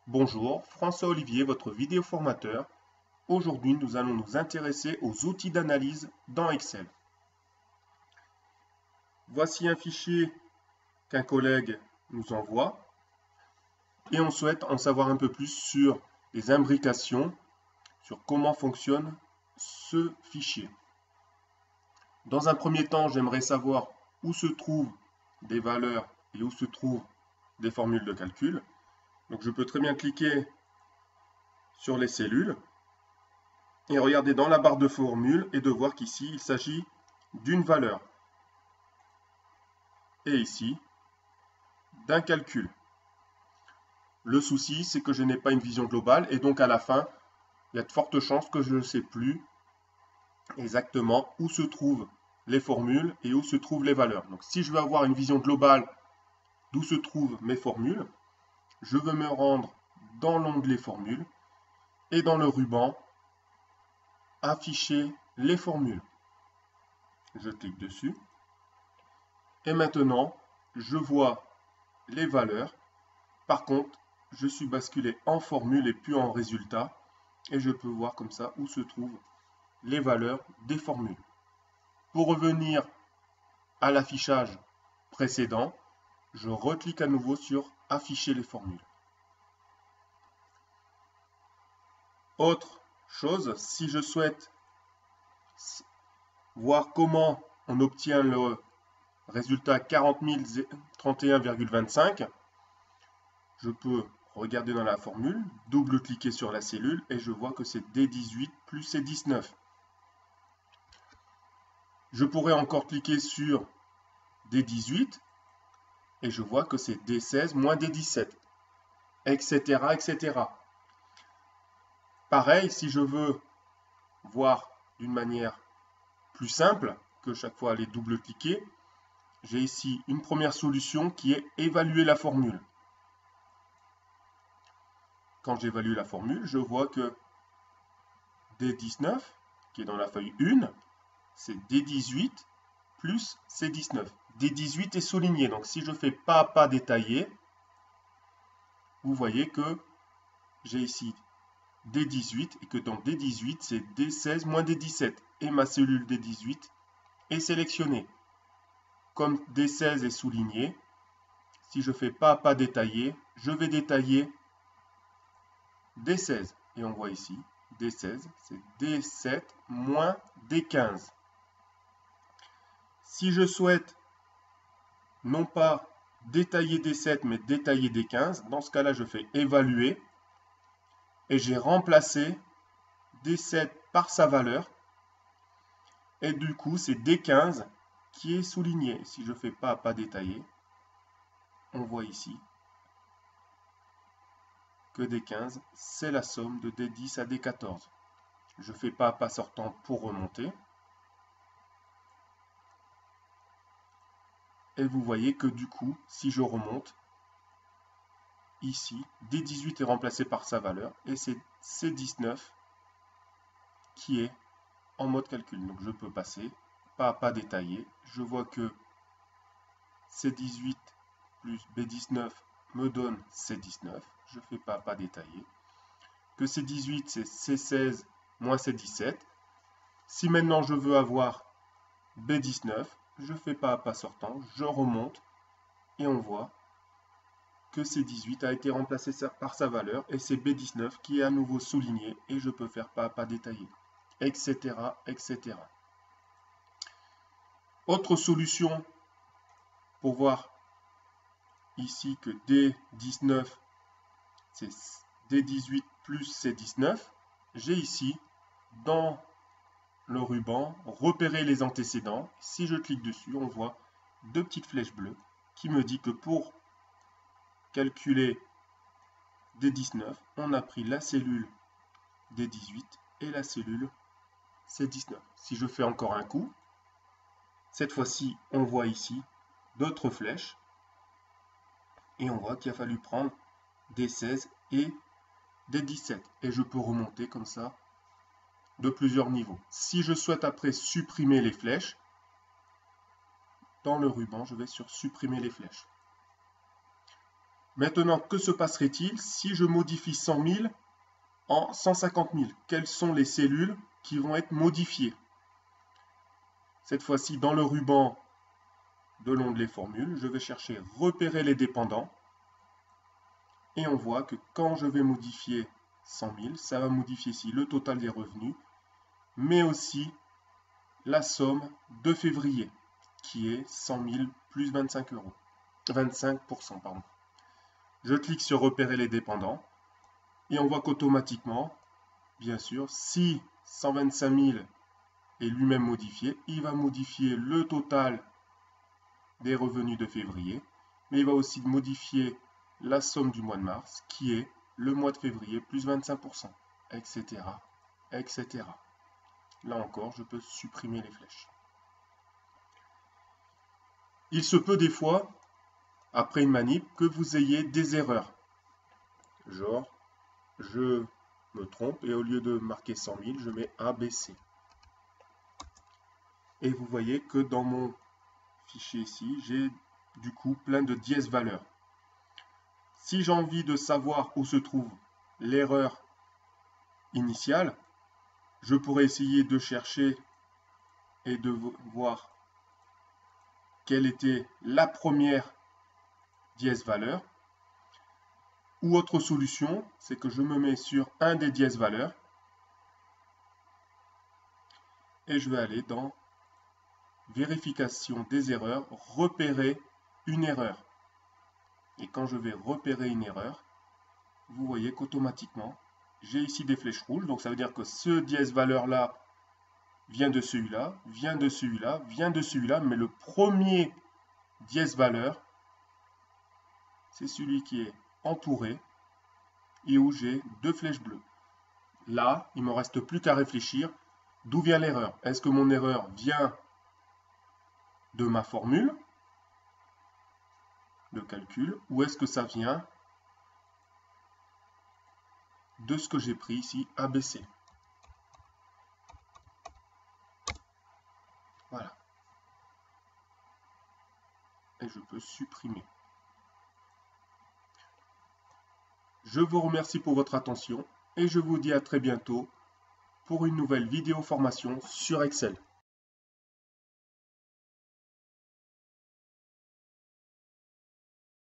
Bonjour, François Olivier, votre vidéo formateur. Aujourd'hui, nous allons nous intéresser aux outils d'analyse dans Excel. Voici un fichier qu'un collègue nous envoie et on souhaite en savoir un peu plus sur les imbrications, sur comment fonctionne ce fichier. Dans un premier temps, j'aimerais savoir où se trouvent des valeurs et où se trouvent des formules de calcul. Donc je peux très bien cliquer sur les cellules et regarder dans la barre de formule et de voir qu'ici il s'agit d'une valeur et ici d'un calcul. Le souci, c'est que je n'ai pas une vision globale et donc à la fin, il y a de fortes chances que je ne sais plus exactement où se trouvent les formules et où se trouvent les valeurs. Donc si je veux avoir une vision globale d'où se trouvent mes formules, je veux me rendre dans l'onglet formules et dans le ruban afficher les formules. Je clique dessus et maintenant je vois les valeurs. Par contre, je suis basculé en formule et plus en résultat et je peux voir comme ça où se trouvent les valeurs des formules. Pour revenir à l'affichage précédent, je reclique à nouveau sur afficher les formules. Autre chose, si je souhaite voir comment on obtient le résultat 40 031,25, je peux regarder dans la formule, double-cliquer sur la cellule et je vois que c'est D18 plus C19. Je pourrais encore cliquer sur D18 et je vois que c'est D16 moins D17, etc., etc. Pareil, si je veux voir d'une manière plus simple que chaque fois aller double-cliquer, j'ai ici une première solution qui est évaluer la formule. Quand j'évalue la formule, je vois que D19, qui est dans la feuille 1, c'est D18 plus C19. D18 est souligné, donc si je fais pas à pas détaillé, vous voyez que j'ai ici D18 et que dans D18, c'est D16 moins D17. Et ma cellule D18 est sélectionnée. Comme D16 est souligné, si je fais pas à pas détaillé, je vais détailler D16. Et on voit ici, D16, c'est D7 moins D15. Si je souhaite non pas détailler D7, mais détailler D15, dans ce cas-là, je fais évaluer et j'ai remplacé D7 par sa valeur. Et du coup, c'est D15 qui est souligné. Si je fais pas à pas détaillé, on voit ici que D15, c'est la somme de D10 à D14. Je fais pas à pas sortant pour remonter. Et vous voyez que du coup, si je remonte, ici, D18 est remplacé par sa valeur et c'est C19 qui est en mode calcul. Donc je peux passer pas à pas détaillé. Je vois que C18 plus B19 me donne C19. Je fais pas à pas détaillé. Que C18 c'est C16 moins C17. Si maintenant je veux avoir B19, je fais pas à pas sortant, je remonte et on voit que C18 a été remplacé par sa valeur et c'est B19 qui est à nouveau souligné et je peux faire pas à pas détaillé, etc., etc. Autre solution pour voir ici que D19 c'est D18 plus C19, j'ai ici dans le ruban repérer les antécédents. Si je clique dessus, on voit deux petites flèches bleues qui me dit que pour calculer D19, on a pris la cellule D18 et la cellule C19. Si je fais encore un coup, cette fois-ci, on voit ici d'autres flèches et on voit qu'il a fallu prendre D16 et D17. Et je peux remonter comme ça de plusieurs niveaux. Si je souhaite après supprimer les flèches, dans le ruban, je vais sur supprimer les flèches. Maintenant, que se passerait-il si je modifie 100 000 en 150 000? Quelles sont les cellules qui vont être modifiées? Cette fois-ci, dans le ruban de l'onglet Formule, je vais chercher Repérer les dépendants. Et on voit que quand je vais modifier 100 000, ça va modifier ici le total des revenus, mais aussi la somme de février, qui est 100 000 plus 25 euros. 25%, pardon. Je clique sur Repérer les dépendants, et on voit qu'automatiquement, bien sûr, si 125 000 est lui-même modifié, il va modifier le total des revenus de février, mais il va aussi modifier la somme du mois de mars, qui est le mois de février plus 25%, etc., etc. Là encore, je peux supprimer les flèches. Il se peut des fois, après une manip, que vous ayez des erreurs. Genre, je me trompe et au lieu de marquer 100 000, je mets ABC. Et vous voyez que dans mon fichier ici, j'ai du coup plein de dièse valeurs. Si j'ai envie de savoir où se trouve l'erreur initiale, je pourrais essayer de chercher et de voir quelle était la première dièse valeur. Ou autre solution, c'est que je me mets sur un des dièse valeurs et je vais aller dans Vérification des erreurs, repérer une erreur. Et quand je vais repérer une erreur, vous voyez qu'automatiquement, j'ai ici des flèches rouges. Donc ça veut dire que ce dièse valeur-là vient de celui-là, vient de celui-là, vient de celui-là. Mais le premier dièse valeur, c'est celui qui est entouré et où j'ai deux flèches bleues. Là, il ne me reste plus qu'à réfléchir. D'où vient l'erreur? Est-ce que mon erreur vient de ma formule de calcul ou est-ce que ça vient de ce que j'ai pris ici, ABC? Voilà. Et je peux supprimer. Je vous remercie pour votre attention et je vous dis à très bientôt pour une nouvelle vidéo formation sur Excel.